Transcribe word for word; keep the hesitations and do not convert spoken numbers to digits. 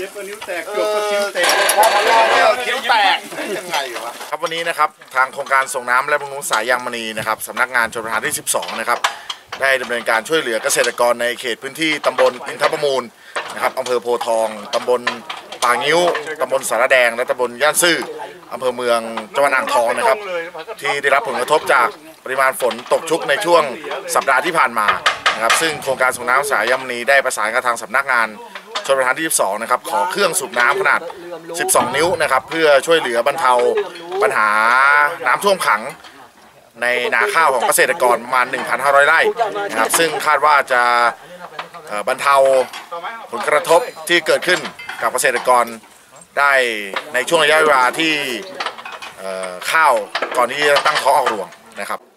จี๊ยบก็นิ้วแตกจบก็คิ้วแตกคิ้วแตกยังไงวะครับวันนี้นะครับทางโครงการส่งน้ำและบำรุงสายยางมณีนะครับสำนักงานชลประทานที่สิบสองนะครับได้ดำเนินการช่วยเหลือเกษตรกรในเขตพื้นที่ตำบลอินทประมูลนะครับอำเภอโพธิ์ทองตำบลป่างิ้วตำบลสารแดงและตำบลย่านซื่ออำเภอเมืองจังหวัดอ่างทองนะครับที่ได้รับผลกระทบจากปริมาณฝนตกชุกในช่วงสัปดาห์ที่ผ่านมานะครับซึ่งโครงการส่งน้ำสายยางมณีได้ประสานกับทางสำนักงานชลประทานที่สิบสองนะครับขอเครื่องสูบน้ำขนาดสิบสองนิ้วนะครับเพื่อช่วยเหลือบรรเทาปัญหาน้ำท่วมขังในนาข้าวของเกษตรกรประมาณ หนึ่งพันห้าร้อย ไร่นะครับซึ่งคาดว่าจะบรรเทาผลกระทบที่เกิดขึ้นกับเกษตรกรได้ในช่วงระยะเวลาที่ข้าวก่อนที่จะตั้งท้องออกรวงนะครับ